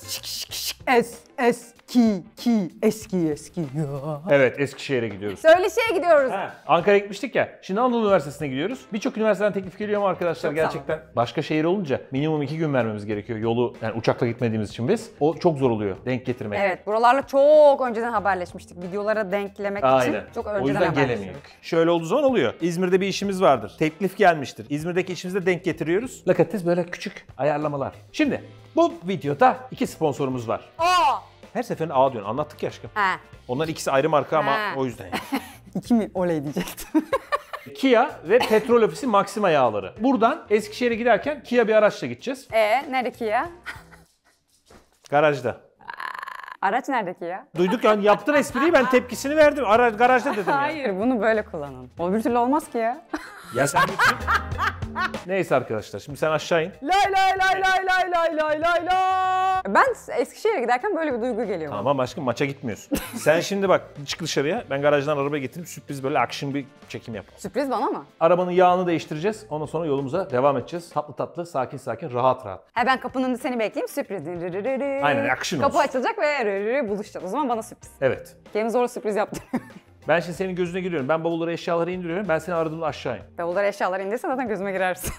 Eski. Evet, Eskişehir'e gidiyoruz. Söyleşi'ye gidiyoruz. Ankara'ya gitmiştik ya. Şimdi Anadolu Üniversitesi'ne gidiyoruz. Birçok üniversiteden teklif geliyor mu arkadaşlar? Çok gerçekten. Başka şehir olunca minimum 2 gün vermemiz gerekiyor. Yolu yani uçakla gitmediğimiz için biz. O çok zor oluyor denk getirmek. Evet, buralarla çok önceden haberleşmiştik. Videolara denklemek için çok önceden O yüzden haberleşiyorduk. gelemiyoruz. Şöyle olduğu zaman oluyor. İzmir'de bir işimiz vardır. Teklif gelmiştir. İzmir'deki işimize denk getiriyoruz. Lakates böyle küçük ayarlamalar. Şimdi bu videoda 2 sponsorumuz var. Her seferinde A diyorsun. Anlattık ya aşkım. He. Onların ikisi ayrı marka ama He. o yüzden. İki mi? Oley diyecektim. Kia ve Petrol Ofisi Maxima yağları. Buradan Eskişehir'e giderken Kia bir araçla gideceğiz. Neredeki ya? Garajda. Araç neredeki ya? Duyduk yani yaptın espriyi ben tepkisini verdim. Garajda dedim ya. Hayır, bunu böyle kullanın. O bir türlü olmaz ki ya. Ya sen bütün... Neyse arkadaşlar şimdi sen aşağı in. Lay lay lay lay lay lay lay lay lay. Ben Eskişehir'e giderken böyle bir duygu geliyor. Tamam aşkım maça gitmiyorsun. Sen şimdi bak çık dışarıya. Ben garajdan araba getirip sürpriz böyle action bir çekim yap. Sürpriz bana mı? Arabanın yağını değiştireceğiz. Ondan sonra yolumuza devam edeceğiz. Tatlı tatlı, sakin sakin, rahat rahat. Ben kapının önünde seni bekleyeyim, sürpriz. Aynen, action Kapı olsun. açılacak ve buluşacağız. O zaman bana sürpriz. Evet. Kendime zorla sürpriz yaptırıyorum. Ben şimdi senin gözüne giriyorum. Ben bavulları, eşyaları indiriyorum. Ben seni aradığımda aşağı in. Bavulları eşyaları indirsen zaten gözüme girersin.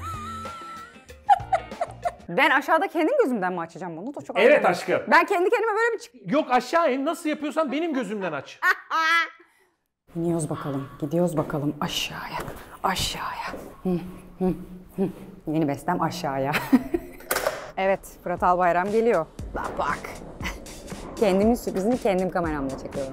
Ben aşağıda kendim gözümden mi açacağım bunu? Da çok Evet önemli. aşkım. Ben kendi kendime böyle bir Yok aşağı in. Nasıl yapıyorsan benim gözümden aç. Gidiyoruz bakalım aşağıya. Yeni bestem aşağıya. Evet, Fırat Albayram geliyor. Bak. Kendimin sürprizini kendim kameramla çekiyorum.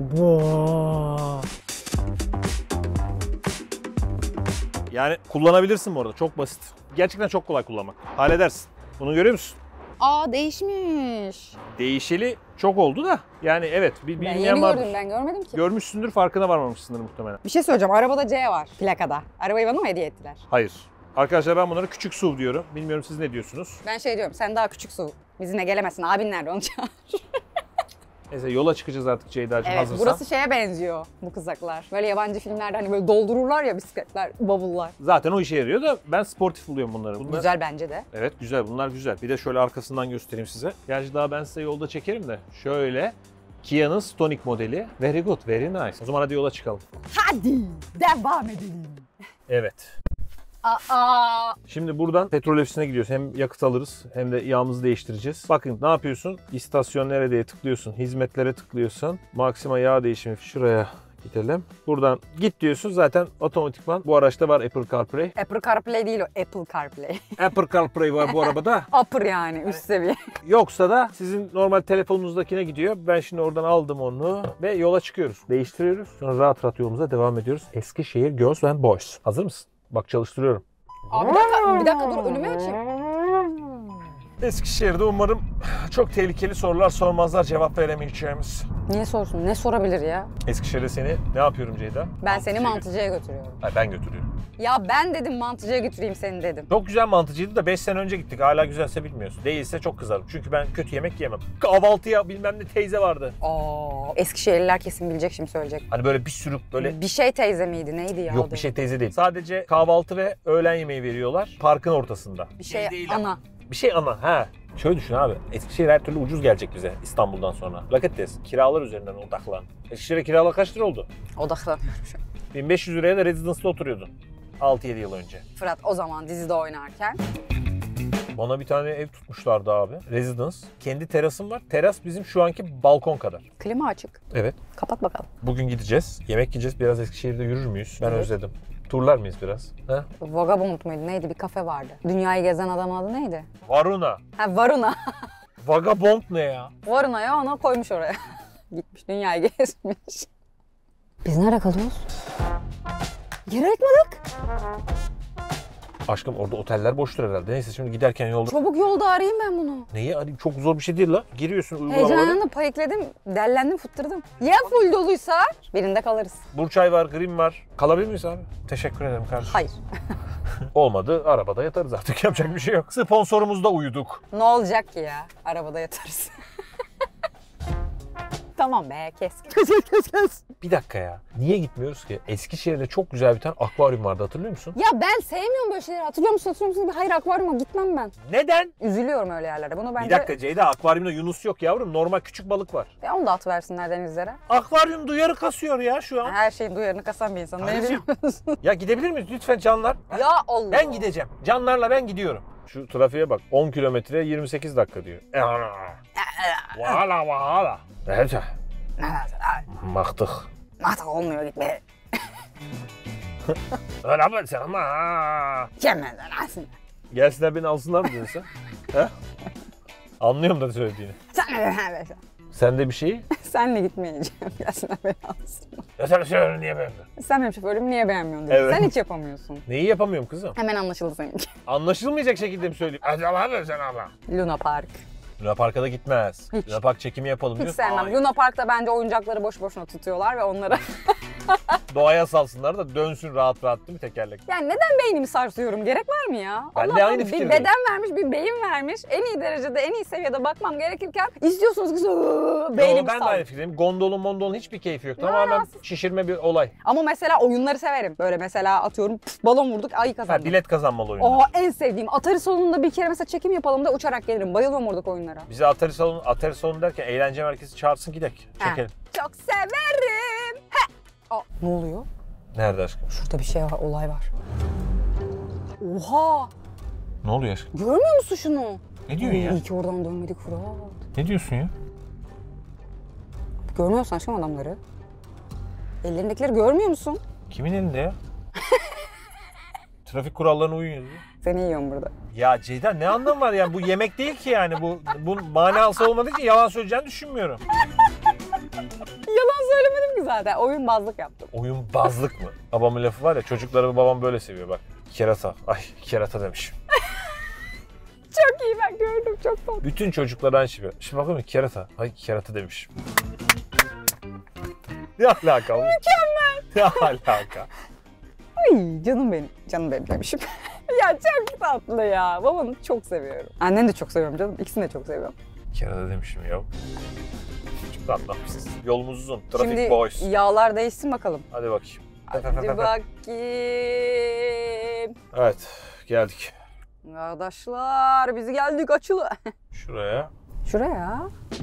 Yani kullanabilirsin bu arada. Çok basit. Gerçekten çok kolay kullanmak. Halledersin. Bunu görüyor musun? Değişmiş. Değişeli çok oldu da. Yani evet Ben bilmeyen yeni vardır. gördüm, ben görmedim ki. Görmüşsündür, farkına varmamışsındır muhtemelen. Bir şey söyleyeceğim, arabada C var plakada. Arabayı bana mı hediye ettiler? Hayır. Arkadaşlar ben bunlara küçük SUV diyorum. Bilmiyorum siz ne diyorsunuz? Ben diyorum, sen daha küçüksün. Bizimle gelemezsin, abin nerede onu çağır. Neyse yola çıkacağız artık Ceyda'cığım Evet, hazırsan. burası şeye benziyor bu kızaklar. Böyle yabancı filmlerde hani böyle doldururlar ya bisikletler, bavullar. Zaten o işe yarıyor da ben sportif buluyorum bunları. Bunlar... Güzel bence de. Evet güzel, bunlar güzel. Bir de şöyle arkasından göstereyim size. Gerçi daha ben size yolda çekerim de. Şöyle Kia'nın Stonic modeli. Very good, very nice. O zaman hadi yola çıkalım. Hadi devam edelim. Evet. Şimdi buradan petrol ofisine gidiyoruz. Hem yakıt alırız hem de yağımızı değiştireceğiz. Bakın ne yapıyorsun? İstasyon nerede tıklıyorsun? Hizmetlere tıklıyorsun. Maxima yağ değişimi şuraya gidelim. Buradan git diyorsun. Zaten otomatikman bu araçta var Apple CarPlay. Apple CarPlay değil o, Apple CarPlay. Apple CarPlay var bu arabada. Upper yani, üst seviye. Yoksa da sizin normal telefonunuzdakine gidiyor. Ben şimdi oradan aldım onu ve yola çıkıyoruz. Değiştiriyoruz. Sonra rahat rahat yolumuza devam ediyoruz. Eskişehir Girls and Boys. Hazır mısın? Bak çalıştırıyorum. Bir dakika dur, önümü açayım. Eskişehir'de umarım çok tehlikeli sorular sormazlar, cevap veremeyeceğimiz. Niye sorsun? Ne sorabilir ya? Eskişehir'de seni ne yapıyorum Ceyda? Ben seni mantıcıya götürüyorum. Hayır ben götürüyorum. Ya ben dedim mantıcıya götüreyim seni dedim. Çok güzel mantıcıydı da 5 sene önce gittik. Hala güzelse bilmiyorsun. Değilse çok kızarım. Çünkü ben kötü yemek yemem. Kahvaltıya bilmem ne teyze vardı. Eskişehirliler kesin bilecek, şimdi söyleyecek. Hani böyle bir sürü böyle... Bir şey teyze miydi? Neydi ya? Yok bir şey teyze değil. Sadece kahvaltı ve öğlen yemeği veriyorlar. Parkın ortasında. Bir şey değil ana. ama. Bir şey ana. Ha. Şöyle düşün abi. Eskişehir her türlü ucuz gelecek bize İstanbul'dan sonra. Lakates. Kiralar üzerinden odaklan. Eskişehir'e kiralar kaç lira oldu? Odaklanıyorum şu an. 1500 liraya da Residence'da oturuyordun. 6-7 yıl önce. Fırat o zaman dizide oynarken. Bana bir tane ev tutmuşlardı abi. Residence. Kendi terasım var. Teras bizim şu anki balkon kadar. Klima açık. Evet. Kapat bakalım. Bugün gideceğiz. Yemek yiyeceğiz. Biraz Eskişehir'de yürür müyüz? Ben Evet. özledim. Turlar mıyız biraz? Ha? Vagabond muydu? Neydi? Bir kafe vardı. Dünyayı gezen adamın adı neydi? Varuna. Varuna. Vagabond ne ya? Varuna ya, onu koymuş oraya. Gitmiş dünyayı gezmiş. Biz nerede kalıyoruz? Yer ayıtmadık. Aşkım orada oteller boştur herhalde. Neyse şimdi giderken yolda... Çabuk yolda arayayım ben bunu. Neyi arayayım? Çok zor bir şey değil la. Giriyorsun uygulamalara. Heyecanlandım, panikledim, dellendim, fıttırdım. Ya full doluysa birinde kalırız. Burçay var, Grim var. Kalabilir miyiz abi? Teşekkür ederim kardeşim. Hayır. Olmadı, arabada yatarız artık. Yapacak bir şey yok. Sponsorumuzda uyuduk. Ne olacak ki ya? Arabada yatarız. Tamam be kes. Kes. Bir dakika ya. Niye gitmiyoruz ki? Eskişehir'de çok güzel bir tane akvaryum vardı, hatırlıyor musun? Ya ben sevmiyorum böyle şeyleri. Hatırlıyor musun? Hayır, akvaryuma gitmem ben. Neden? Üzülüyorum öyle yerlere. Bunu bence... Bir dakika Ceyda, akvaryumda Yunus yok yavrum. Normal küçük balık var. Ya onu da atıversinler denizlere. Akvaryum duyarı kasıyor ya şu an. Her şeyin duyarını kasan bir insanım. Ne Kardeşim. biliyorsun? Ya gidebilir miyiz lütfen canlar? Ya Allah. Ben gideceğim. Canlarla ben gidiyorum. Şu trafiğe bak. 10 kilometre 28 dakika diyor. Valla valla. Evet. Baktık. Artık olmuyor gitme. Öyle mi sen ama? Yemeden aslında. Gelsinler beni alsınlar mı diyorsun sen? He? Anlıyorum da söylediğini. Sen de bir şeyi. Senle gitmeyeceğim. Gelsinler beni alsın. Ya sen söylüyorsun niye beğenmiyorsun? Sen benim şoförümü niye beğenmiyorsun dedin. Evet. Sen hiç yapamıyorsun. Neyi yapamıyorum kızım? Hemen anlaşıldı seninki. Anlaşılmayacak şekilde mi söyleyeyim? Hadi Allah'ım sen Allah. Luna Park. Luna Park'a da gitmez. Hiç. Luna Park çekimi yapalım Hiç diyor. sevmem. Hayır. Luna Park'ta bence oyuncakları boş boşuna tutuyorlar ve onları... Doğaya salsınlar da dönsün rahat rahat değil mi tekerlek? Yani neden beynimi sarsıyorum? Gerek var mı ya? Ben de Allah aynı bir fikirdeyim. beden vermiş, bir beyin vermiş. En iyi derecede, en iyi seviyede bakmam gerekirken istiyorsunuz ki beynimi Ben de sal. aynı fikirdeyim. Gondolun hiçbir keyfi yok. Tamamen şişirme bir olay. Ama mesela oyunları severim. Böyle mesela atıyorum balon vurduk, ayı Ha, kazandım. bilet kazanmalı oyunlar. Aa, en sevdiğim. Atari salonunda bir kere mesela çekim yapalım da uçarak gelirim. Bayılıyorum oradaki oyunlara. Bize Atari salonu derken eğlence merkezi çağırsın gidek. Çekelim. Çok severim. He. Aa, ne oluyor? Nerede aşkım? Şurada bir şey var, olay var. Oha! Ne oluyor aşkım? Görmüyor musun şunu? Ne diyorsun ya? İyi ki oradan dönmedik Fırat. Ne diyorsun ya? Görmüyorsun aşkım adamları. Ellerindekileri görmüyor musun? Kimin elinde ya? Trafik kurallarına uyun yazıyor. Seni yiyorum burada. Ya Ceyda ne anlamı var yani? Bu yemek değil ki yani. Bu manası olmadığı için yalan söyleyeceğini düşünmüyorum. Yalan söylemedim ki zaten. Oyunbazlık yaptım. Oyunbazlık mı? Babamın lafı var ya, çocuklarımı babam böyle seviyor bak. Kerata. Ay kerata demişim. Çok iyi, ben gördüm, çok tatlı. Bütün çocuklar aynı şey. Şimdi bakıyorum kerata. Ay kerata demişim. Ne alaka? Mükemmel. Ne alaka? Ay canım benim. Canım benim demişim. Ya çok tatlı ya. Babanı çok seviyorum. Anneni de çok seviyorum canım. İkisini de çok seviyorum. Kerata demişim ya. Çok anlamışsınız. Yolumuz uzun. Trafik Şimdi boys. yağlar değişsin bakalım. Hadi bakayım. Hadi bakayım. Evet geldik. Arkadaşlar biz geldik açılı. Şuraya. Şuraya.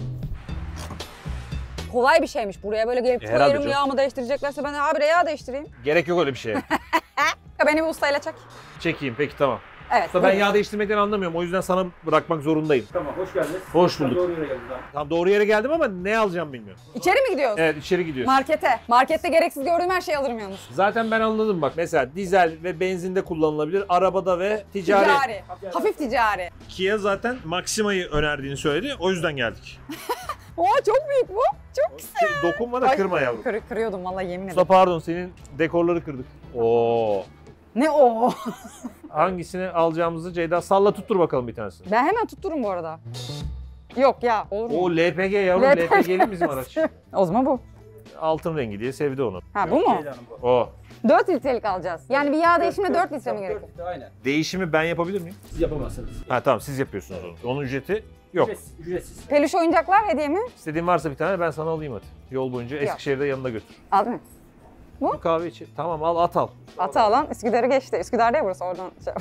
Kolay bir şeymiş. Buraya böyle gelip herhalde koyarım, canım. yağımı değiştireceklerse ben habire yağ değiştireyim. Gerek yok öyle bir şeye. Beni bir ustayla çek. Çekeyim peki tamam. Evet. Usta, ben yağ değiştirmekten anlamıyorum. O yüzden sana bırakmak zorundayım. Tamam, hoş geldiniz. Hoş bulduk. Doğru yere geldiniz abi. Tam doğru yere geldim ama ne alacağım bilmiyorum. İçeri mi gidiyoruz? Evet içeri gidiyorsun. Markete. Markette gereksiz gördüğüm her şeyi alırım yalnız. Zaten ben anladım bak. Mesela dizel ve benzinde kullanılabilir. Arabada ve ticari. Ticari. Hafif ticari. Kia zaten Maxima'yı önerdiğini söyledi. O yüzden geldik. Oo çok büyük bu. Çok güzel. Dokunma da Ay, kırma yavrum. Kırıyordum vallahi, yemin Usta ederim. pardon, senin dekorları kırdık. Oo. Ne o? Hangisini alacağımızı Ceyda salla, tuttur bakalım bir tanesini. Ben hemen tuttururum bu arada. Yok ya, olur mu? O LPG yavrum, LPG. LPG'li bizim araç. O zaman bu. Altın rengi diye sevdi onu. Ha bu mu? Ceyda Hanım bu. O. 4 litrelik alacağız. Yani bir yağ değişimine 4 litre mi Dört gerekiyor? litre, aynen. Değişimi ben yapabilir miyim? Siz yapamazsınız. Ha tamam, siz yapıyorsunuz onu. Onun ücreti yok. Ücretsiz. Peluş oyuncaklar hediye mi? İstediğin varsa bir tane ben sana alayım hadi. Yol boyunca Eskişehir'de yanına götür. Al mı? Bir kahve içi. Tamam al, at al. Atı alan Üsküdar'ı geçti. Üsküdar değil burası, oradan şey.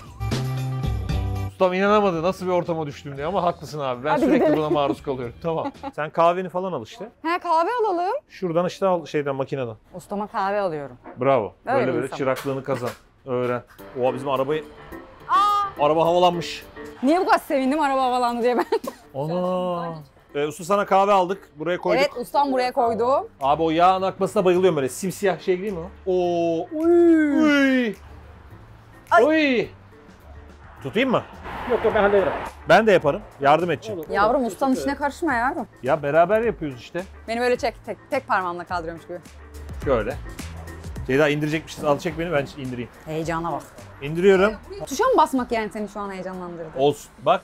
Ustam inanamadı nasıl bir ortama düştüm diye, ama haklısın abi. Ben Hadi sürekli gidelim. buna maruz kalıyorum. Tamam. Sen kahveni falan al işte. He, kahve alalım. Şuradan işte al, şeyden, makineden. Ustama kahve alıyorum. Bravo. Öyle Böyle bir böyle insan. çıraklığını kazan. Öğren. Oha bizim arabayı... Araba havalanmış. Niye bu kadar sevindim araba havalandı diye ben? Ana. Usta sana kahve aldık. Buraya koyduk. Evet, ustam buraya koydu. Abi o yağın akmasına bayılıyorum böyle. Simsiyah şey değil mi o? Oo. Uy. Ay. Uy. Tutayım mı? Yok ben hallederim. Ben de yaparım. Yardım edeceğim. Olur. Yavrum ustanın işine karışma yavrum. Ya beraber yapıyoruz işte. Beni böyle çek, tek parmağımla kaldırıyormuş gibi. Şöyle. Ceyda indirecekmişiz. Al çek beni, ben indireyim. Heyecana bak. İndiriyorum. Tuşa mı basmak yani seni şu an heyecanlandırdı? Olsun. Bak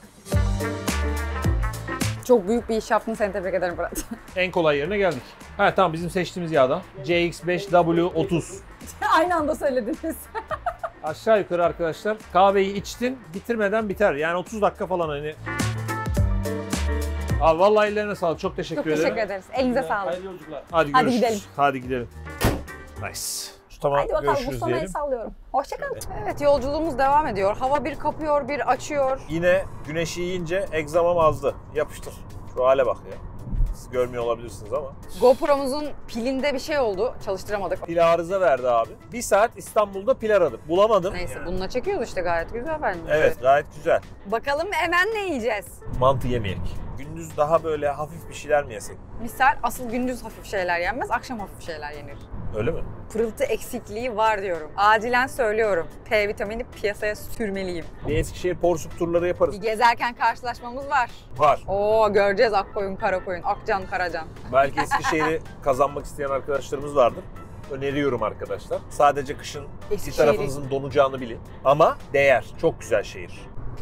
Çok büyük bir iş yaptın, seni tebrik ederim Fırat. en kolay yerine geldik. Ha tamam, bizim seçtiğimiz yağdan. CX5W30. Aynı anda söylediniz. Aşağı yukarı arkadaşlar, kahveyi içtin, bitirmeden biter. Yani 30 dakika falan hani. Al vallahi ellerine sağlık. Çok teşekkür Çok ederim. teşekkür ederiz. Elinize sağlık. Hayırlı yolculuklar. Hadi Hadi görüşürüz. gidelim. Hadi gidelim. Nice. Tamam, Haydi bakalım görüşürüz Mustafa'yı diyelim. sallıyorum. Hoşçakalın. Evet yolculuğumuz devam ediyor. Hava bir kapıyor bir açıyor. Yine güneşi yiyince egzamam azdı. Yapıştır. Şu hale bak ya. Siz görmüyor olabilirsiniz ama. GoPro'muzun pilinde bir şey oldu. Çalıştıramadık. Pil arıza verdi abi. Bir saat İstanbul'da pil aradım. Bulamadım. Neyse bununla çekiyoruz işte gayet güzel bence. Evet, gayet güzel. Bakalım hemen ne yiyeceğiz? Mantı yemeyek. Gündüz daha böyle hafif bir şeyler mi yesek? Misal asıl gündüz hafif şeyler yenmez, akşam hafif şeyler yenir. Öyle mi? Pırıltı eksikliği var diyorum. Acilen söylüyorum. P vitamini piyasaya sürmeliyim. Bir Eskişehir porsuk turları Bir yaparız. gezerken karşılaşmamız var. Var. Oo göreceğiz Akkoyun, Karakoyun, Akcan, Karacan. Belki Eskişehir'i kazanmak isteyen arkadaşlarımız vardır. Öneriyorum arkadaşlar. Sadece kışın bir Eskişehir'i- tarafınızın donacağını bilin. Ama değer. Çok güzel şehir.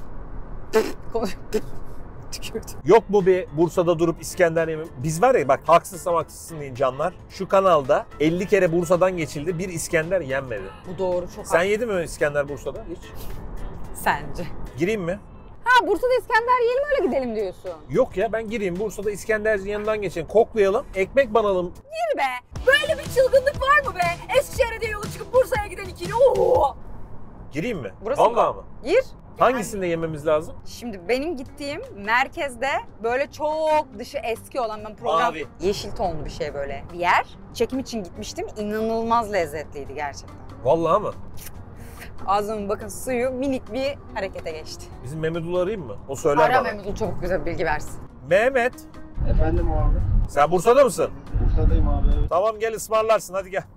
Tükürdüm. Yok mu bir Bursa'da durup İskender yemem? Biz var ya bak haksızsam haksızsın deyin canlar. Şu kanalda 50 kere Bursa'dan geçildi. Bir İskender yenmedi. Bu doğru çok Sen yedin mi İskender Bursa'da hiç? Sence? Gireyim mi? Ha Bursa'da İskender yiyelim öyle gidelim diyorsun. Yok ya ben gireyim. Bursa'da İskenderci'nin yanından geçelim. Koklayalım. Ekmek banalım. Gir be. Böyle bir çılgınlık var mı be? Eskişehir'e diye yola çıkıp Bursa'ya giden ikili. Oo. Gireyim mi? Burası Vallahi mı? mı? Gir. Hangisinde yememiz lazım? Şimdi benim gittiğim merkezde böyle çok dışı eski olan ben program Mavi. yeşil tonlu bir şey böyle bir yer. Çekim için gitmiştim. İnanılmaz lezzetliydi gerçekten. Vallahi mı? Ağzımın bakın suyu minik bir harekete geçti. Bizim Mehmet'i arayayım mı? O söyler Ara bana. Mehmet çabuk bize bilgi versin. Mehmet, Efendim abi. sen Bursa'da mısın? Bursa'dayım abi. Evet. Tamam gel ısmarlarsın hadi gel.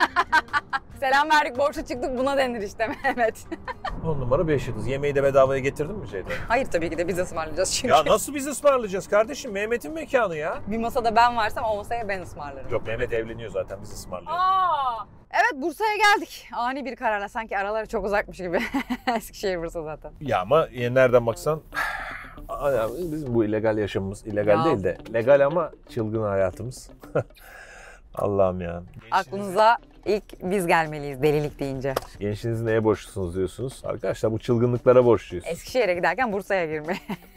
Selam verdik borça çıktık buna denir işte Mehmet. 10 numara 5 yıldız. Yemeği de bedavaya getirdin mi şeyden? Hayır tabii ki de biz ısmarlayacağız çünkü. Ya nasıl biz ısmarlayacağız kardeşim? Mehmet'in mekanı ya. Bir masada ben varsam o masaya ben ısmarlarım. Yok Mehmet evleniyor zaten biz ısmarlıyoruz. Aa! Evet Bursa'ya geldik. Ani bir kararla sanki araları çok uzakmış gibi. Eskişehir Bursa zaten. Ya ama nereden baksan ya bizim bu illegal yaşamımız illegal Ya. değil de legal ama çılgın hayatımız. Allah'ım ya. Aklınıza ilk biz gelmeliyiz delilik deyince. Gençliğinizi neye borçlusunuz diyorsunuz? Arkadaşlar bu çılgınlıklara borçluyuz. Eskişehir'e giderken Bursa'ya girmeye.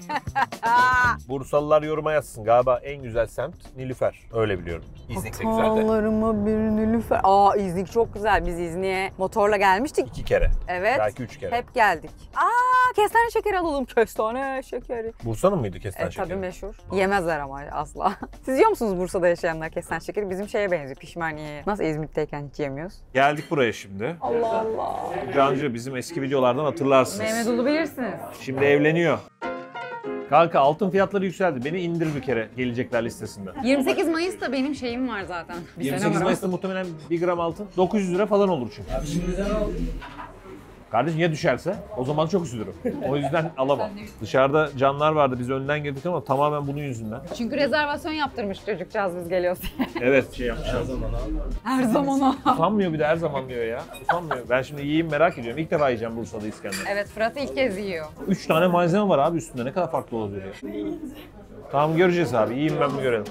Bursalılar yoruma yazsın. Galiba en güzel semt Nilüfer. Öyle biliyorum. İznik de güzel de. Hatalarıma bir nilüfer. Aa İznik çok güzel. Biz İznik'e motorla gelmiştik. 2 kere. Evet. Belki 3 kere. Hep geldik. Aa kestane şekeri alalım. Kestane şekeri. Bursa'nın mıydı kestane şekeri? Tabii meşhur. Yemezler ama asla. Siz yiyor musunuz Bursa'da yaşayanlar kestane şekeri? Bizim şeye benziyor pişmaniye. Nasıl İzmit'teyken hiç yemiyoruz? Geldik buraya şimdi. Allah Allah. Cancı bizim eski videolardan hatırlarsınız. Mehmet Ulu bilirsiniz. Şimdi evleniyor. Kanka altın fiyatları yükseldi. Beni indir bir kere gelecekler listesinde. 28 Mayıs'ta benim şeyim var zaten. Bir 28 Mayıs'ta muhtemelen 1 gram altın 900 lira falan olur çünkü. Abi şimdiden al. Kardeşim ya düşerse o zaman çok üzülürüm. O yüzden alamam. Dışarıda canlar vardı biz önden girdik ama tamamen bunun yüzünden. Çünkü rezervasyon yaptırmış çocukcağız biz geliyoruz diye. Evet şey yapmışlar. Her zaman al. Her zaman o. Utanmıyor bir de her zaman diyor ya. Utanmıyor. Ben şimdi yiyeyim merak ediyorum. İlk defa yiyeceğim Bursa'da İskender. Evet Fırat ilk kez yiyor. 3 tane malzeme var abi üstünde. Ne kadar farklı olabilir ya. Tamam göreceğiz abi. Yiyeyim ben mi görelim.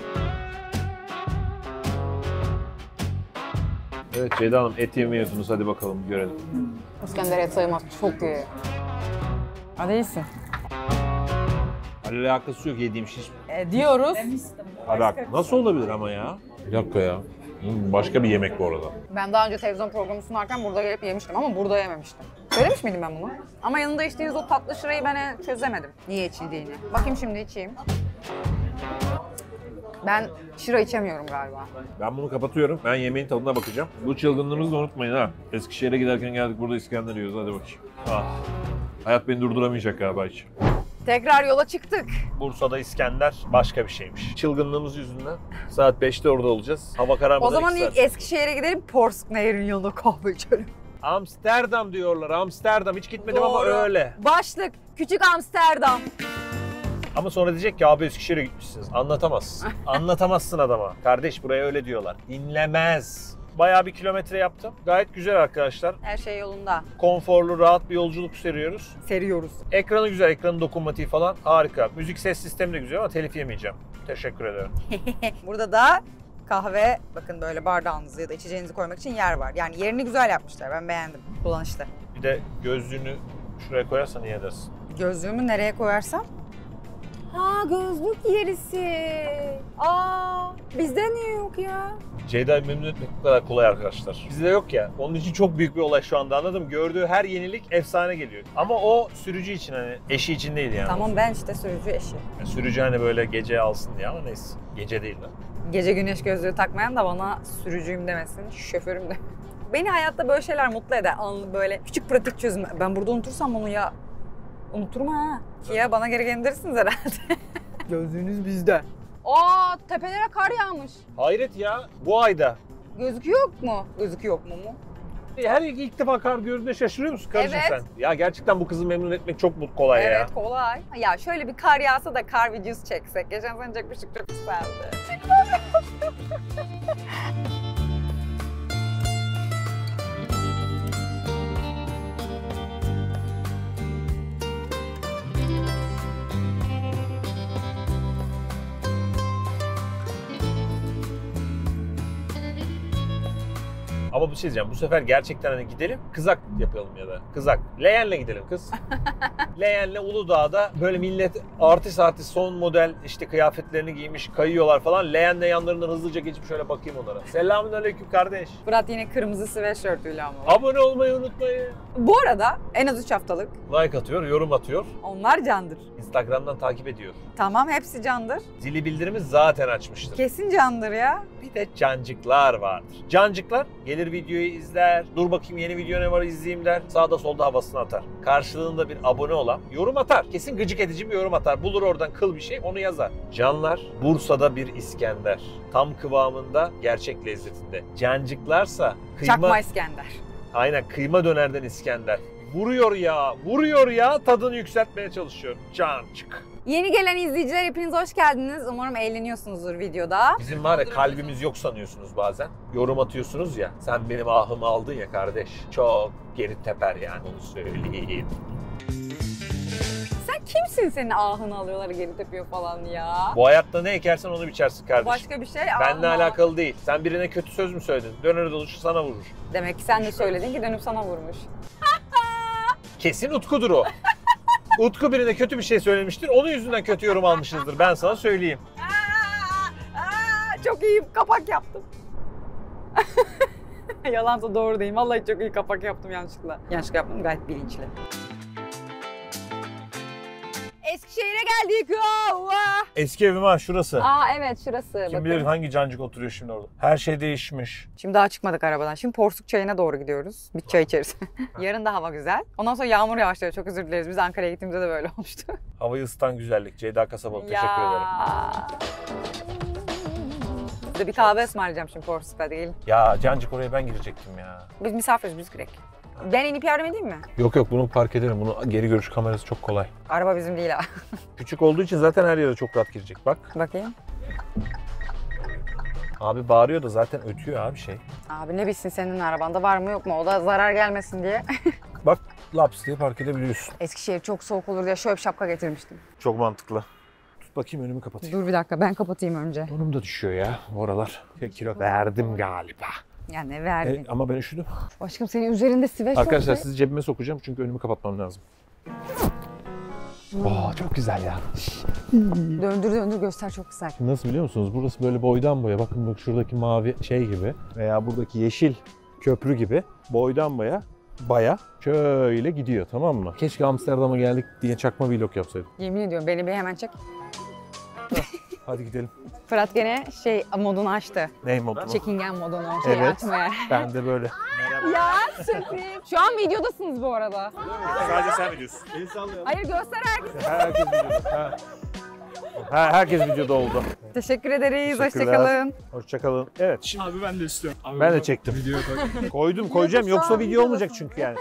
Evet Ceyda Hanım et yemiyorsunuz. Hadi bakalım görelim. İskender et sayılmaz. Çok iyi. Hadi iyisin. Alakası yok yediğim şey. Diyoruz. Alak. Nasıl olabilir ama ya? Bir dakika ya. Başka bir yemek bu arada. Ben daha önce televizyon programı sunarken burada gelip yemiştim ama burada yememiştim. Söylemiş miydim ben bunu? Ama yanında içtiğiniz o tatlı şırayı ben çözemedim. Niye içildiğini. Bakayım şimdi içeyim. Ben şıra içemiyorum galiba. Ben bunu kapatıyorum. Ben yemeğin tadına bakacağım. Bu çılgınlığımızı da unutmayın ha. Eskişehir'e giderken geldik burada İskender yiyoruz. Hadi bakayım. Ah. Hayat beni durduramayacak galiba hiç. Tekrar yola çıktık. Bursa'da İskender başka bir şeymiş. Çılgınlığımız yüzünden saat 5'te orada olacağız. Hava kararmadan O zaman 2 ilk saat. Eskişehir'e gidelim Porsk Nehri'nin yanında kahve içelim. Amsterdam diyorlar. Amsterdam. Hiç gitmedim ama Doğru. öyle. Başlık Küçük Amsterdam. Ama sonra diyecek ki abi Eskişehir'e gitmişsiniz. Anlatamazsın. Anlatamazsın adama. Kardeş buraya öyle diyorlar. Dinlemez. Bayağı bir kilometre yaptım. Gayet güzel arkadaşlar. Her şey yolunda. Konforlu, rahat bir yolculuk seriyoruz. Seriyoruz. Ekranı güzel, ekranın dokunmatiği falan harika. Müzik ses sistemi de güzel ama telif yemeyeceğim. Teşekkür ederim. Burada da kahve, bakın böyle bardağınızı ya da içeceğinizi koymak için yer var. Yani yerini güzel yapmışlar. Ben beğendim. Kullanışlı. Bir de gözlüğünü şuraya koyarsan iyi edersin. Gözlüğümü nereye koyarsam? Ha gözlük yerisi. Aa, bizde niye yok ya? Ceyda'yı memnun etmek bu kadar kolay arkadaşlar. Bizde yok ya. Onun için çok büyük bir olay şu anda, anladın mı? Gördüğü her yenilik efsane geliyor. Ama o sürücü için, hani eşi için değil yani. Tamam, ben işte sürücü eşi. Yani sürücü hani böyle gece alsın diye, ama neyse. Gece değil lan. Gece güneş gözlüğü takmayan da bana sürücüyüm demesin, şoförüm de. Beni hayatta böyle şeyler mutlu eder. Böyle küçük pratik çözüm. Ben burada unutursam onu ya unuturum ha. Ki ya bana geri gönderirsiniz herhalde. Gözlüğünüz bizde. Aa, tepelere kar yağmış. Hayret ya, bu ayda. Gözüküyor mu? Gözüküyor mu? Her ilk defa kar gördüğünde şaşırıyor musun karıcığım Evet. sen? Ya gerçekten bu kızı memnun etmek çok kolay ya. Evet, kolay. Ya şöyle bir kar yağsa da kar videosu çeksek. Geçen sene çekmiştik, çok güzeldi. Ama bir şey diyeceğim, bu sefer gerçekten hani gidelim kızak yapalım ya da. Kızak. Leğenle gidelim kız. Leğenle Uludağ'da böyle millet artist son model işte kıyafetlerini giymiş kayıyorlar falan. Leğenle yanlarından hızlıca geçip şöyle bakayım onlara. Selamünaleyküm kardeş. Fırat yine kırmızı sweatshirtüyle ama. Abone olmayı unutmayın. Bu arada en az 3 haftalık. Like atıyor, yorum atıyor. Onlar candır. Instagram'dan takip ediyor. Tamam, hepsi candır. Zili bildirimi zaten açmıştır. Kesin candır ya. Bir de cancıklar vardır. Cancıklar gelir videoyu izler, dur bakayım yeni video ne var izleyeyim der. Sağda solda havasını atar. Karşılığında bir abone olan yorum atar. Kesin gıcık edici bir yorum atar. Bulur oradan kıl bir şey, onu yazar. Canlar, Bursa'da bir İskender. Tam kıvamında, gerçek lezzetinde. Cancıklarsa Çakma İskender. Aynen, kıyma dönerden İskender. Vuruyor ya, tadını yükseltmeye çalışıyor. Cancık. Yeni gelen izleyiciler, hepiniz hoş geldiniz. Umarım eğleniyorsunuzdur videoda. Bizim var ya, kalbimiz yok sanıyorsunuz bazen. Yorum atıyorsunuz ya, sen benim ahımı aldın ya kardeş. Çok geri teper yani, onu söyleyeyim. Sen kimsin, senin ahını alıyorlar geri tepiyor falan ya? Bu hayatta ne ekersen onu biçersin kardeşim. Başka bir şey. Benle ahına. alakalı değil. Sen birine kötü söz mü söyledin? Döner doluşu sana vurur. Demek ki sen de söyledin ki dönüp sana vurmuş. Kesin Utku'dur o. Utku birine kötü bir şey söylemiştir. Onun yüzünden kötü yorum almışızdır. Ben sana söyleyeyim. Çok iyi kapak yaptım. Yalansa doğru değil. Vallahi çok iyi kapak yaptım yanlışlıkla. Yanlışlıkla yaptım, gayet bilinçli. Eskişehir'e geldik. Eski evim ha, şurası. Aa evet, şurası. Kim bilir hangi cancık oturuyor şimdi orada. Her şey değişmiş. Şimdi daha çıkmadık arabadan. Şimdi Porsuk Çayı'na doğru gidiyoruz. Bir çay içeriz. Yarın da hava güzel. Ondan sonra yağmur yağışlıyor. Çok özür dileriz. Biz Ankara'ya gittiğimizde de böyle olmuştu. Havayı ısıtan güzellik. Ceyda Kasabalı. Teşekkür ederim. Size bir kahve ısmarlayacağım şimdi Porsuk'ta değil. Ya cancık, oraya ben girecektim ya. Biz misafiriz, biz girek. Ben inip yardım edeyim mi? Yok bunu park ederim. Bunu geri görüş kamerası çok kolay. Araba bizim değil ha. Küçük olduğu için zaten her yere çok rahat girecek. Bak. Bakayım. Abi bağırıyor da zaten ötüyor abi şey. Abi ne bilsin senin arabanda var mı yok mu? O da zarar gelmesin diye. Bak laps diye park edebiliyorsun. Eskişehir çok soğuk olur diye şöyle bir şapka getirmiştim. Çok mantıklı. Tut bakayım, önümü kapatayım. Dur bir dakika, ben kapatayım önce. Burnum da düşüyor ya bu aralar. 1 kilo verdim galiba. Ya ne verdin? Ama ben üşüdüm. Aşkım senin üzerinde sweatshirt. Arkadaşlar sizi cebime sokacağım çünkü önümü kapatmam lazım. Çok güzel ya. Döndür göster, çok güzel. Nasıl biliyor musunuz? Burası böyle boydan boya. Bakın bak, şuradaki mavi şey gibi veya buradaki yeşil köprü gibi boydan baya şöyle gidiyor, tamam mı? Keşke Amsterdam'a geldik diye çakma vlog yapsaydım. Yemin ediyorum, beni bir hemen çek. Hadi gidelim. Fırat gene modunu açtı. Ney modu? Çekingen modunu Evet. açmaya. Ben de böyle. Ya sürpriz. Şu an videodasınız bu arada. Sadece sen biliyorsun. El sallayalım. Hayır, göster herkese. Herkes videoda. Herkes videoda oldu. Teşekkür ederiz. Teşekkürler. Hoşçakalın. Hoşçakalın. Evet, şimdi Abi ben de istiyorum. Abi ben de bak, çektim. Videoya koy. Koyacağım yoksa video olmayacak çünkü yani.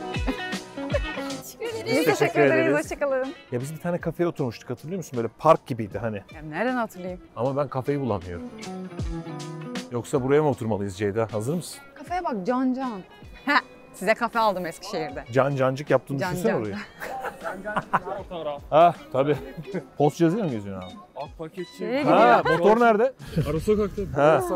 Biz teşekkür teşekkür ederiz. ederiz. Hoşçakalın. Ya biz bir tane kafeye oturmuştuk, hatırlıyor musun? Böyle park gibiydi hani. Ya nereden hatırlayayım? Ama ben kafeyi bulamıyorum. Yoksa buraya mı oturmalıyız Ceyda? Hazır mısın? Kafeye bak, Can. Heh, size kafe aldım Eskişehir'de. Cancık yaptığını Can düşünsene can. orayı. Fotoğraf. Ha tabii. Post yazıyor mu geziyorsun abi? Alt paketçi. Şeye Ha, gidiyor. motor nerede? Ara sokakta. Ha.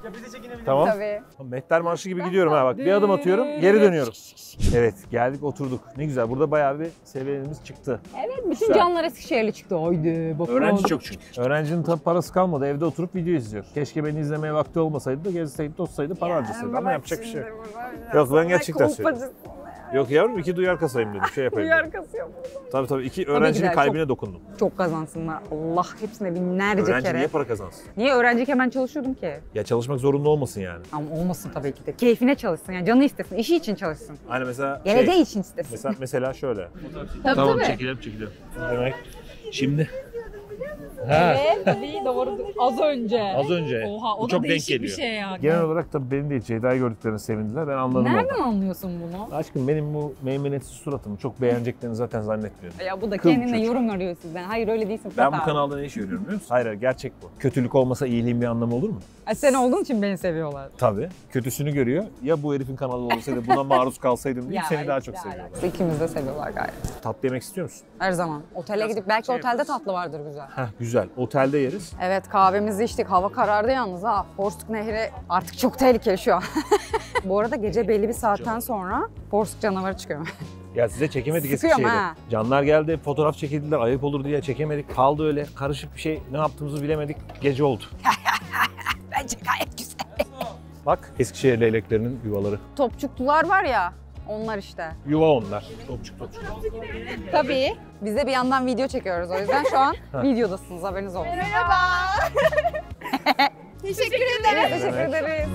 Ya bize çekinebilir. Tamam. Tabii. Mehter marşı gibi gidiyorum ha bak. Bir adım atıyorum, geri dönüyorum. Evet, geldik oturduk. Ne güzel. Burada bayağı bir seviyelerimiz çıktı. Evet, bütün Güzel. canlar Eskişehirli çıktı. Haydi bak. Öğrenci çok çünkü. Öğrencinin tabii parası kalmadı. Evde oturup video izliyor. Keşke beni izlemeye vakti olmasaydı da gezseydi, tozsaydı, para harcasaydı. Ama yapacak bir şey yok. Yok, ben gerçekten söylüyorum. Yok yavrum, 2 duyar kasayım dedim. Şey yapayım Duyar dedim. kasıyor. Tabii 2 öğrencinin güzel, kalbine dokundum. Çok kazansınlar. Allah hepsine binlerce Öğrenci kere. niye para kazansın? Niye öğrenciyken ben çalışıyordum ki? Ya çalışmak zorunda olmasın yani. Ama olmasın tabii ki de. Keyfine çalışsın. Yani canı istesin. İşi için çalışsın. Hani mesela Geleceği için istesin. mesela şöyle. Tabii Tamam tabii. çekelim. Demek şimdi. Evet tabii doğrudur. Az önce. Az önce. Oha o Bu da çok denk değişik bir geliyor. şey ya. Genel olarak tabii beni değil, Ceyda'yı gördüklerini sevindiler. Ben anladım Nereden ondan. anlıyorsun bunu? Aşkım benim bu meymenetsiz suratımı çok beğeneceklerini zaten zannetmiyorum. Ya bu da Kıl kendine çocuk. yorum arıyor sizden. Hayır öyle değilsin. Ben Fırat bu abi. kanalda ne iş görüyorum biliyor musun? Hayır gerçek bu. Kötülük olmasa iyiliğin bir anlamı olur mu? Ay, sen olduğun için beni seviyorlar. Tabii. Kötüsünü görüyor. Ya bu herifin kanalı olsaydı buna maruz kalsaydım deyip seni daha çok seviyorlar. İkimiz de seviyorlar gayet. Tatlı yemek istiyor musun? Her zaman. Otele gidip belki otelde tatlı vardır güzel. Heh güzel. Otelde yeriz. Evet kahvemizi içtik. Hava karardı yalnız ha. Porsuk Nehri artık çok tehlikeli şu an. Bu arada gece belli bir saatten sonra Porsuk canavarı çıkıyor. Ya size çekemedik Sıkıyorum Eskişehir'de. ha. Canlar geldi, fotoğraf çekildiler, ayıp olur diye çekemedik. Kaldı öyle. Karışık bir şey. Ne yaptığımızı bilemedik. Gece oldu. Bence gayet güzel. Bak Eskişehir leyleklerinin yuvaları. Topçuklular var ya. Onlar işte. Yuva onlar. Topçuk. Tabii. Biz de bir yandan video çekiyoruz. O yüzden şu an videodasınız. Haberiniz olsun. Merhaba. Teşekkür ederiz. Teşekkür ederiz.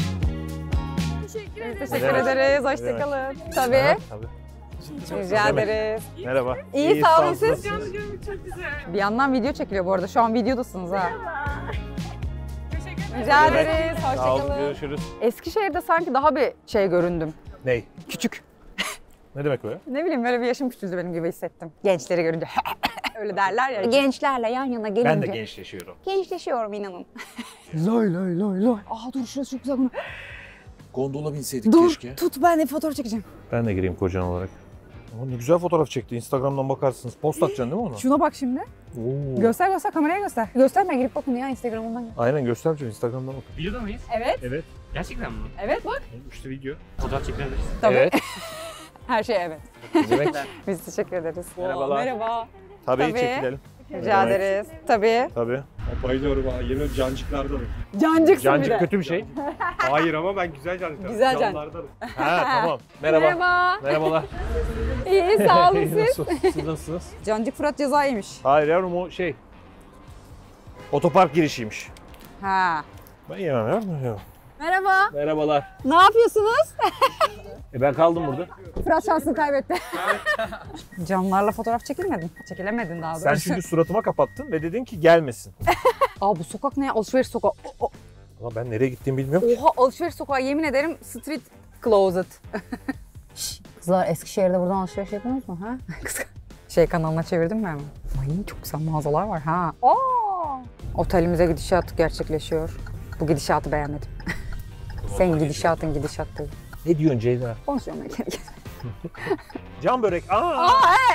Teşekkür ederiz. Hoşçakalın. Tabii. Tabii. Rica Demek. ederiz. Merhaba. İyi, sağ olun siz. nasılsınız? Bir yandan video çekiliyor bu arada. Şu an videodasınız ha. Rica ederiz. Sağ olun, Hoşçakalın. görüşürüz. Eskişehir'de sanki daha bir şey göründüm. Ney? Küçük. Ne demek o ya? Ne bileyim böyle bir yaşım küçüldü benim gibi hissettim. Gençleri görünce. Öyle derler ya. Gençlerle yan yana gelince. Ben de gençleşiyorum. Gençleşiyorum inanın. Loy loy loy loy. Aa dur şurası çok güzel. Gondola binseydik Dur keşke. tut ben de fotoğraf çekeceğim. Ben de gireyim kocan olarak. Ama ne güzel fotoğraf çekti. Instagram'dan bakarsınız. Post atacaksın değil mi ona? Şuna bak şimdi. Oo. Göster kameraya göster. Gösterme girip bakın ya Instagram'dan. Aynen göstereceğim Instagram'dan bakın. Videoda mıyız? Evet. Evet. Gerçekten mi? Evet bak. İşte video. Fotoğraf çekilebiliriz. Tabii. Evet. Her şey evet. Ne demek? Biz teşekkür ederiz. Merhabalar. Merhaba. Tabii, Tabii. çekilelim. Rica demek? ederiz. Tabii. Tabii. Bayılıyorum ha. Yemin cancıklardanım. Cancıksın bir Cancık de. kötü bir şey. Hayır ama ben güzel cancıklarım. Güzel can. Canlardanım. Ha tamam. Merhaba. Merhaba. Merhabalar. İyi sağ olun siz. Nasıl? Siz nasılsınız? Cancık Fırat ceza yemiş. Hayır yavrum o şey. Otopark girişiymiş. Ha. Ben yemem yavrum. Merhaba. Merhabalar. Ne yapıyorsunuz? Ben kaldım burada. Fırat şansını kaybetti. Canlarla fotoğraf çekilmedin. Çekilemedin daha doğrusu. Sen çünkü suratıma kapattın ve dedin ki gelmesin. Aa bu sokak ne? Alışveriş sokağı. Ama ben nereye gittiğimi bilmiyorum ki. Oha alışveriş sokağı yemin ederim street closet. Kızlar Eskişehir'de buradan alışveriş yapıyorsunuz mu ha? Şey kanalına çevirdim mi hemen? Ay çok güzel mağazalar var ha. Aa! Otelimize gidişat gerçekleşiyor. Bu gidişatı beğenmedim. Senin gidişatın gidişat değil. Ne diyorsun Ceyda? Konuşuyorum ben kendi. Can börek. Aa!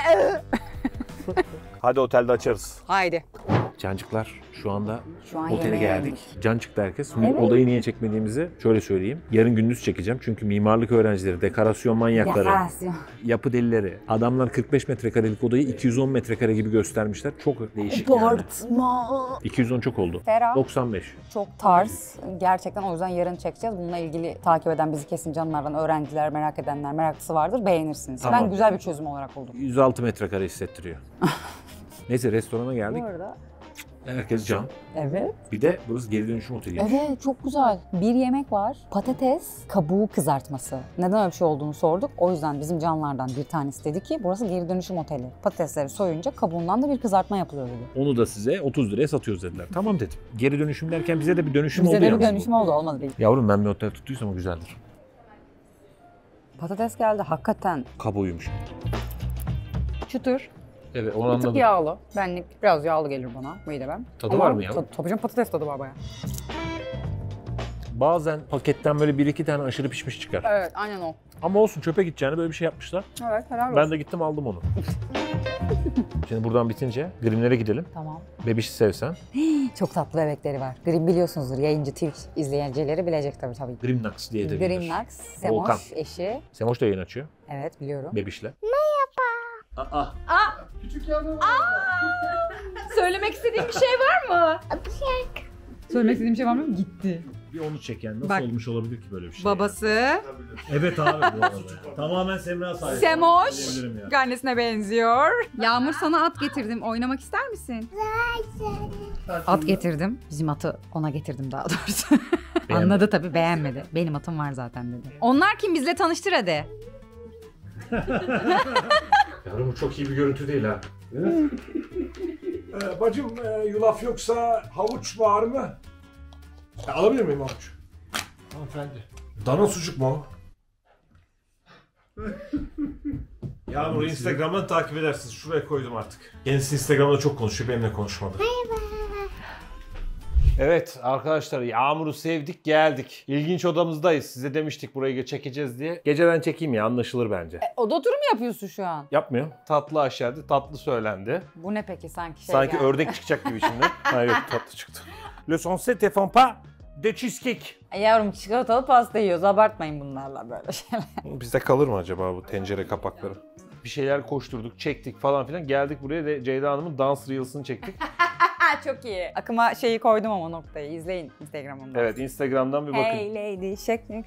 Hadi otelde açarız. Haydi. Cancıklar şu anda Şu an otele yemeğe geldik. Can çıktı herkes. Şimdi Evet. odayı niye çekmediğimizi şöyle söyleyeyim. Yarın gündüz çekeceğim. Çünkü mimarlık öğrencileri, dekorasyon manyakları, Dekorasyon. yapı delileri. Adamlar 45 metrekarelik odayı 210 metrekare gibi göstermişler. Çok değişik yani. Abartma. 210 çok oldu. Ferah. 95. Çok tarz. Gerçekten o yüzden yarın çekeceğiz. Bununla ilgili takip eden bizi kesin canlardan öğrenciler, merak edenler, meraklısı vardır. Beğenirsiniz. Tamam. Ben güzel bir çözüm olarak buldum. 106 metrekare hissettiriyor. Neyse restorana geldik. Bu arada Herkes can. evet. Bir de burası geri dönüşüm oteli. Evet çok güzel. Bir yemek var. Patates kabuğu kızartması. Neden öyle bir şey olduğunu sorduk. O yüzden bizim canlardan bir tanesi dedi ki burası geri dönüşüm oteli. Patatesleri soyunca kabuğundan da bir kızartma yapılıyor dedi. Onu da size 30 liraya satıyoruz dediler. Tamam dedim. Geri dönüşüm derken bize de bir dönüşüm Bize oldu de bir yalnız bu. dönüşüm oldu olmadı değil. Yavrum ben bir otel tuttuysam o güzeldir. Patates geldi hakikaten. Kabuğuymuş. Çıtır. Evet onu Bir tık anladım. yağlı. Benlik biraz yağlı gelir bana mideme. Tadı var mı ya? Tabii canım patates tadı var bayağı. Bazen paketten böyle 1-2 tane aşırı pişmiş çıkar. Evet aynen o. Ama olsun çöpe gideceğini böyle bir şey yapmışlar. Evet helal olsun. Ben de gittim aldım onu. Şimdi buradan bitince Grimlere gidelim. Tamam. Bebişi sevsen. Çok tatlı bebekleri var. Grim biliyorsunuzdur. Yayıncı Twitch izleyicileri bilecek tabii. Grimnax diye de bilinir. Grimnax, Volkan. Semoş eşi. Semoş da yayın açıyor. Evet biliyorum. Bebişle. Söylemek istediğim bir şey var mı? Söylemek istediğim bir şey var mı? Gitti. Bir onu çeken nasıl Bak. olmuş olabilir ki böyle bir şey? Babası Evet abi bu arada. Tamamen Semra sayesinde. Semoş. Diyebilirim ya. Annesine benziyor. Yağmur sana at getirdim. Oynamak ister misin? At getirdim. Bizim atı ona getirdim daha doğrusu. Anladı tabii, beğenmedi. Benim atım var zaten dedi. Onlar kim? Bizle tanıştır hadi. Yavrum bu çok iyi bir görüntü değil ha. Bacım yulaf yoksa havuç var mı? Alabilir miyim havuç? Hanımefendi. Dana sucuk mu o? Yağmur'u Instagram'dan takip edersiniz. Şuraya koydum artık. Kendisi Instagram'da çok konuşuyor, benimle konuşmadı. Evet arkadaşlar, Yağmur'u sevdik, geldik. İlginç odamızdayız. Size demiştik burayı çekeceğiz diye. Geceden çekeyim ya, anlaşılır bence. Oda turu mu yapıyorsun şu an? Yapmıyorum. Tatlı aşağıda, tatlı söylendi. Bu ne peki sanki Sanki geldi. ördek çıkacak gibi şimdi. Ha yok, tatlı çıktı. Le sonset et font pas de cheesecake. Yavrum çikolatalı pasta yiyoruz. Abartmayın bunlarla böyle şeyler. Bizde kalır mı acaba bu tencere kapakları? Bir şeyler koşturduk, çektik falan filan. Geldik buraya ve Ceyda Hanım'ın dans reels'ını çektik. Çok iyi. Akıma şeyi koydum ama noktayı. İzleyin Instagram'ımda. Evet, Instagram'dan bir bakın. Hey lady, shake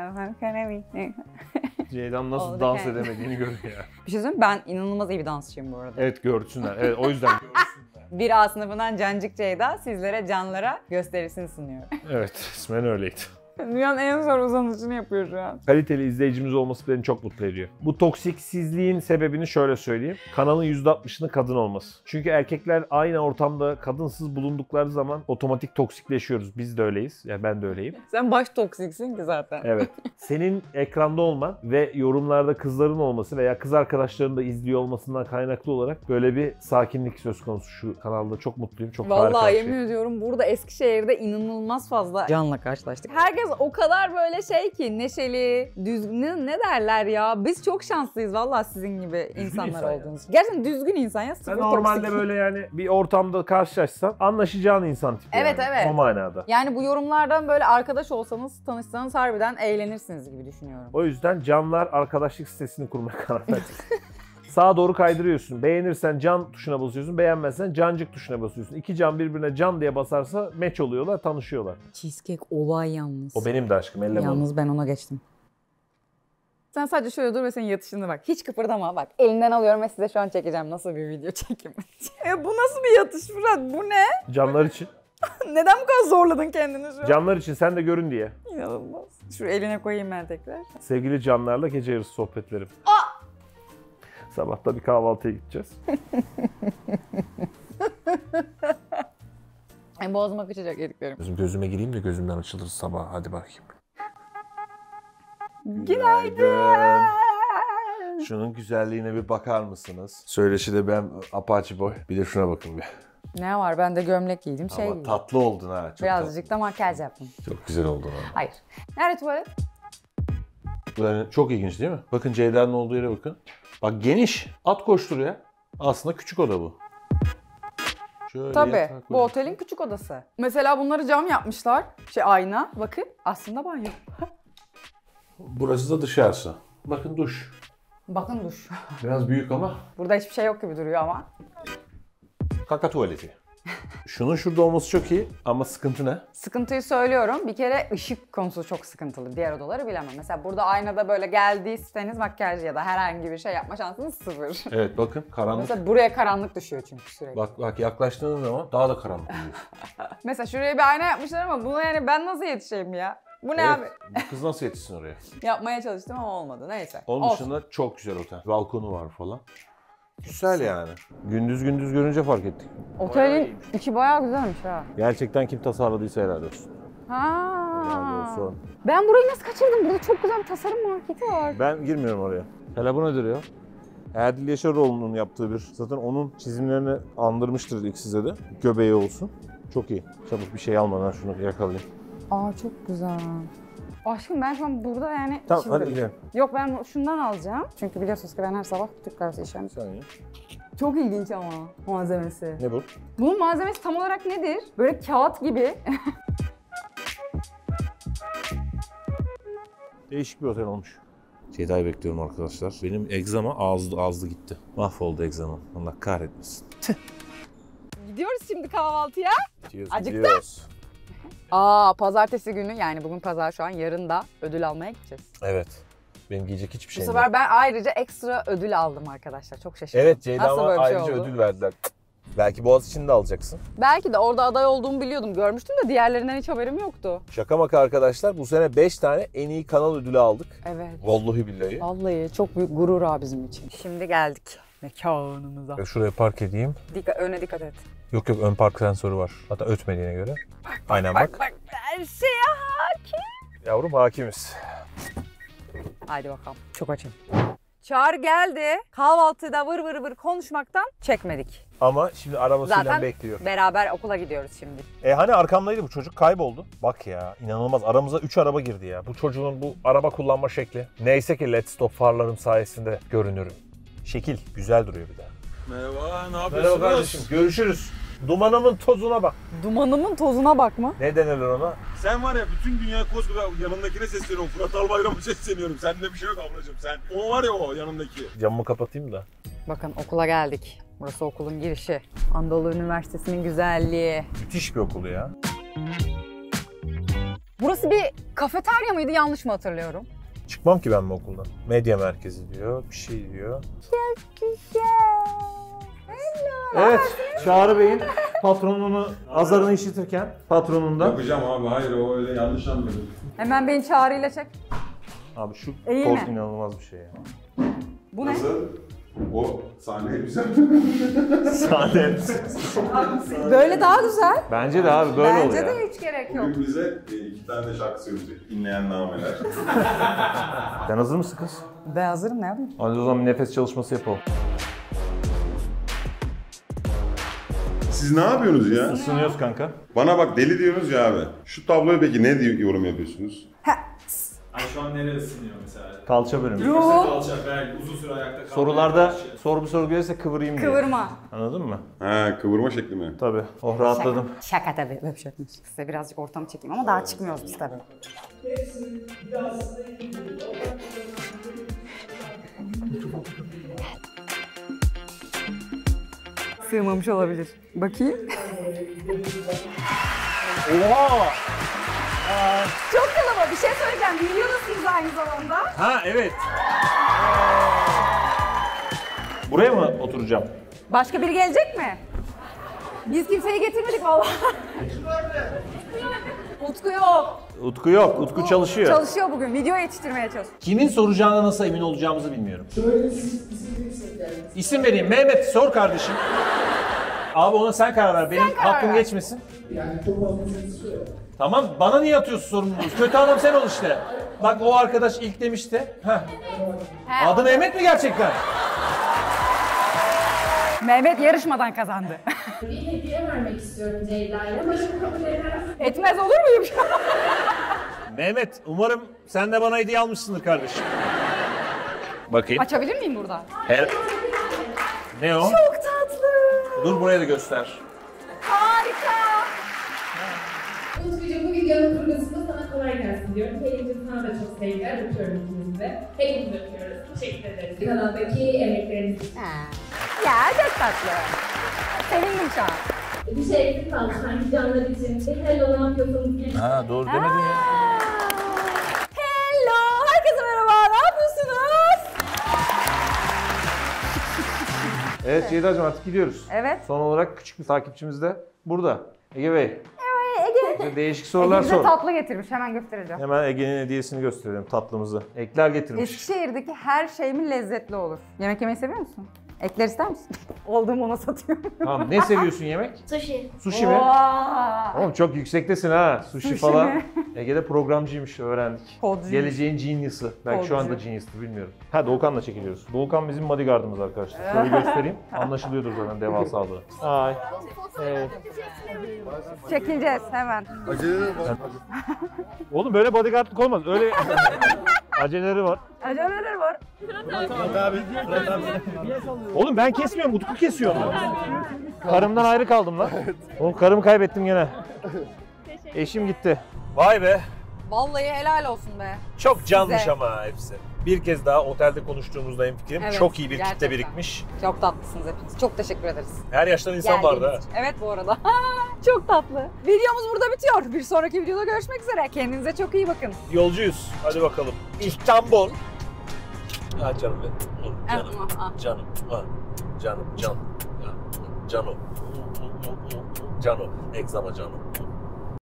Ceydan nasıl Oldu dans yani. edemediğini görün ya. Bir şey söyleyeyim mi? Ben inanılmaz iyi bir dansçıyım bu arada. Evet, görsünler. Evet, o yüzden. 1A sınıfından Cancık Ceyda sizlere canlara gösterisini sunuyor. Evet, ismen öyleydi. Dünyanın en zor uzanışını yapıyor şu an. Kaliteli izleyicimiz olması beni çok mutlu ediyor. Bu toksiksizliğin sebebini şöyle söyleyeyim. Kanalın %60'ının kadın olması. Çünkü erkekler aynı ortamda kadınsız bulundukları zaman otomatik toksikleşiyoruz. Biz de öyleyiz. Yani ben de öyleyim. Sen baş toksiksin ki zaten. Evet. Senin ekranda olman ve yorumlarda kızların olması veya kız arkadaşlarının da izliyor olmasından kaynaklı olarak böyle bir sakinlik söz konusu şu kanalda. Çok mutluyum. Çok harika Vallahi bir yemin şey. ediyorum burada Eskişehir'de inanılmaz fazla canla karşılaştık. Herkes o kadar böyle şey ki neşeli, düzgün ne derler ya. Biz çok şanslıyız vallahi sizin gibi insanlar insan ya. olduğunuz. Gerçekten düzgün insan ya. Sen Sıfır normalde toksik. böyle yani bir ortamda karşılaşsan anlaşacağın insan tipi. Evet, yani. evet. O manada. Yani bu yorumlardan böyle arkadaş olsanız, tanışsanız harbiden eğlenirsiniz gibi düşünüyorum. O yüzden canlar arkadaşlık sitesini kurmaya karar verdik. Sağa doğru kaydırıyorsun. Beğenirsen can tuşuna basıyorsun. Beğenmezsen cancık tuşuna basıyorsun. İki can birbirine can diye basarsa match oluyorlar, tanışıyorlar. Cheesecake olay yalnız. O benim de aşkım. Elleme onu. Yalnız ben ona geçtim. Sen sadece şöyle dur ve senin yatışını bak. Hiç kıpırdama bak. Elinden alıyorum ve size şu an çekeceğim. Nasıl bir video çekimi? Bu nasıl bir yatış Fırat? Bu ne? Canlar için. Neden bu kadar zorladın kendini şu an? Canlar için sen de görün diye. İnanılmaz. Şu eline koyayım ben tekrar. Sevgili canlarla gece yarısı sohbetlerim. Sabah da bir kahvaltıya gideceğiz. Boğazıma kaçacak yediklerim. Gözüme gireyim de gözümden açılır sabah. Hadi bakayım. Günaydın. Şunun güzelliğine bir bakar mısınız? Söyleşi de ben Apache Boy. Bir de şuna bakın bir. Ne var? Ben de gömlek giydim. Ama giydim. tatlı oldun ha. Çok Birazcık da makyaj yaptım. tatlı. Çok güzel oldun ha. Hayır. Nerede tuvalet? Bu yani çok ilginç değil mi? Bakın Ceyda'nın olduğu yere bakın. Bak geniş. At koşturuyor. Aslında küçük oda bu. Şöyle Tabii. yatak Bu koyuyor. otelin küçük odası. Mesela bunları cam yapmışlar. Ayna. Bakın. Aslında banyo. Burası da dışarısı. Bakın duş. Bakın duş. Biraz büyük ama. Burada hiçbir şey yok gibi duruyor ama. Kaka tuvaleti. Şunun şurada olması çok iyi ama sıkıntı ne? Sıkıntıyı söylüyorum. Bir kere ışık konusu çok sıkıntılı. Diğer odaları bilemem. Mesela burada aynada böyle geldiyseniz makyaj ya da herhangi bir şey yapma şansınız sıfır. Evet bakın karanlık. Mesela buraya karanlık düşüyor çünkü sürekli. Bak yaklaştığınız zaman daha da karanlık oluyor. Mesela şuraya bir ayna yapmışlar ama buna yani ben nasıl yetişeyim ya? Bu ne abi? Bu kız nasıl yetişsin oraya? Yapmaya çalıştım ama olmadı. Neyse. Onun Olsun. dışında çok güzel otel. Balkonu var falan. Güzel yani. Gündüz görünce fark ettik. Otelin içi bayağı güzelmiş ha. Gerçekten kim tasarladıysa helal olsun. Helal Ha. olsun. Ben burayı nasıl kaçırdım? Burada çok güzel bir tasarım marketi var. Ben girmiyorum oraya. Hele bu nedir ya? Erdil Yaşaroğlu'nun yaptığı bir. Zaten onun çizimlerini andırmıştır ilk size de. Göbeği olsun. Çok iyi. Çabuk bir şey almadan şunu yakalayayım. Aa çok güzel. Aşkım ben şu an burada yani... Tamam hadi gidelim. Yok ben şundan alacağım. Çünkü biliyorsunuz ki ben her sabah Türk kahvesi içiyorum. Bir saniye. Çok ilginç ama malzemesi. Ne bu? Bunun malzemesi tam olarak nedir? Böyle kağıt gibi. Değişik bir otel olmuş. Ceyda'yı bekliyorum arkadaşlar. Benim egzama ağızlı gitti. Mahvoldu egzamam. Allah kahretmesin. Gidiyoruz şimdi kahvaltıya. Acıktım. Gidiyoruz. Pazartesi günü yani bugün pazar şu an, yarın da ödül almaya gideceğiz. Evet. Benim giyecek hiçbir Bu şeyim sefer yok. ben ayrıca ekstra ödül aldım arkadaşlar. Çok şaşırdım. Evet, Ceyda'ma Nasıl böyle bir şey ayrıca oldu? ödül verdiler. Belki Boğaziçi'ni de alacaksın. Belki de orada aday olduğumu biliyordum. Görmüştüm de diğerlerinden hiç haberim yoktu. Şaka maka arkadaşlar, bu sene 5 tane en iyi kanal ödülü aldık. Evet. Vallahi billahi. Vallahi çok büyük gurur ha bizim için. Şimdi geldik mekanımıza. Şuraya park edeyim. Öne dikkat et. Yok ön park sensörü var. Hatta ötmediğine göre. Aynen bak. Bak her şeye hakim. Yavrum hakimiz. Haydi bakalım. Çok açım. Çağrı geldi. Kahvaltıda vır vır vır konuşmaktan çekmedik. Ama şimdi arabasıyla Zaten bekliyor. beraber okula gidiyoruz şimdi. Hani arkamdaydı bu çocuk, kayboldu. Bak ya, inanılmaz, aramıza 3 araba girdi ya. Bu çocuğun bu araba kullanma şekli. Neyse ki LED stop farlarım sayesinde görünürüm. Şekil güzel duruyor bir daha. Merhaba, ne yapıyorsunuz? Merhaba kardeşim, görüşürüz. Dumanımın tozuna bak. Dumanımın tozuna bakma. Ne denirler ona? Sen var ya, bütün dünya koskoca yanındakine sesleniyorum. Fırat Albayram'a sesleniyorum. Sende bir şey yok ablacığım sen. O var ya, o yanındaki. Camımı kapatayım da. Bakın okula geldik. Burası okulun girişi. Anadolu Üniversitesi'nin güzelliği. Müthiş bir okul ya. Burası bir kafeterya mıydı, yanlış mı hatırlıyorum? Çıkmam ki ben bu okuldan. Medya merkezi diyor, bir şey diyor. Güzel. Evet, Çağrı Bey'in patronunu, azarını işitirken patronundan. Yapacağım abi, hayır o öyle yanlış anladım. Hemen beni Çağrı'yla çek. Abi şu İyi kol mi? inanılmaz bir şey ya. Bu ne? Nasıl? O sahne güzel. Sahne. Böyle daha güzel. Bence de abi böyle oluyor. Bence de hiç gerek yok. Bugün bize 2 tane de şarkı söyleyecek. Dinleyen nameler. Sen hazır mısın kız? Ben hazırım, ne yapayım? Hadi o zaman bir nefes çalışması yapalım. Siz ne yapıyorsunuz ya? Isınıyoruz kanka. Bana bak, deli diyorsunuz ya abi. Şu tabloya peki ne diye yorum yapıyorsunuz? Ay şu an nereye ısınıyor mesela? Kalça bölümü. Kalça, belki uzun süre ayakta kalmaya Sorularda karşı. bir soru gelirse kıvırayım diye. Kıvırma. Anladın mı? Ha, kıvırma şekli mi? Tabii. Oh rahatladım. Şaka tabii. Böyle bir şey yapmıyoruz. Size birazcık ortamı çekeyim ama daha çıkmıyoruz biz tabii. Sığmamış olabilir. Bakayım. Oha! Çok kalabalık. Bir şey söyleyeceğim. Videodasınız aynı zamanda. Ha evet. Buraya mı oturacağım? Başka biri gelecek mi? Biz kimseyi getirmedik vallahi. Utku yok. Utku yok. Utku çalışıyor. Çalışıyor bugün. Video yetiştirmeye çalışıyor. Kimin soracağına nasıl emin olacağımızı bilmiyorum. İsim vereyim. Mehmet sor kardeşim. Abi ona sen karar ver. Benim karar hakkım ver. geçmesin. Tamam, bana niye atıyorsun sorumluluğu? Kötü adam sen ol işte. Bak o arkadaş ilk demişti. Heh. Adı Mehmet mi gerçekten? Mehmet yarışmadan kazandı. Bir hediye vermek istiyorum Ceyda'ya. Umarım kabul eder. Etmez olur muyum? Mehmet, umarım sen de bana hediye almışsındır kardeşim. Bakayım. Açabilir miyim buradan? Ne o? Çok tatlı. Dur buraya da göster. Harika. Utkucuğum, bu videonun kurgusunda sana kolay gelsin diyorum. Pelin'cim sana da çok sevgiler. Öpüyorum ikinizi de. Hepimiz öpüyoruz. Teşekkür ederiz. Kanaldaki emekleriniz için. Ya çok tatlı. Sevindim şu an. Bir şey eksik kaldı sanki canlar için. Bir hello, ne yapıyorsunuz? Gelin. Ha doğru demedin ya. Hello. Herkese merhaba. Ne yapıyorsunuz? Evet Ceyda'cığım artık gidiyoruz. Evet. Son olarak küçük bir takipçimiz de burada. Ege Bey. Ege. Bize değişik sorular Bize sor. tatlı getirmiş. Hemen göstereceğim. Hemen Ege'nin hediyesini gösterelim, tatlımızı. Ekler getirmiş. Eskişehir'deki her şey mi lezzetli olur? Yemek yemeyi seviyor musun? Ekler ister misin? Olduğumu ona satıyorum. Tamam, ne seviyorsun yemek? Sushi. Sushi mi? Vay. Oğlum çok yüksektesin ha. Sushi Sushi falan. mi? Ege'de programcıymış, öğrendik. Kodcuymuş. Geleceğin genius'ı. Belki şu Kodcu. anda genius'tı, bilmiyorum. Ha Doğukan'la çekiliyoruz. Doğukan bizim bodyguardımız arkadaşlar. Şöyle göstereyim. Anlaşılıyordur zaten devasalığı. Ay. Evet. Çekileceğiz hemen. Oğlum böyle bodyguardlık olmaz. Öyle Aceleleri var. Aceleleri var. Oğlum ben kesmiyorum, Utku kesiyor. Karımdan ayrı kaldım lan. Oğlum karımı kaybettim gene. Eşim gitti. Vay be. Vallahi helal olsun be. Çok canmış Size. ama hepsi. Bir kez daha otelde konuştuğumuzda hemfikirim. Evet, çok iyi bir gerçekten. kitle birikmiş. Çok tatlısınız hepiniz. Çok teşekkür ederiz. Her yaştan insan vardı ha. Geldiğiniz için. Evet bu arada. Çok tatlı. Videomuz burada bitiyor. Bir sonraki videoda görüşmek üzere. Kendinize çok iyi bakın. Yolcuyuz. Hadi bakalım. İstanbul. Ha canım benim. Canım. Canım. Ha. Canım. Can. Canım. Canım. Egzama canım.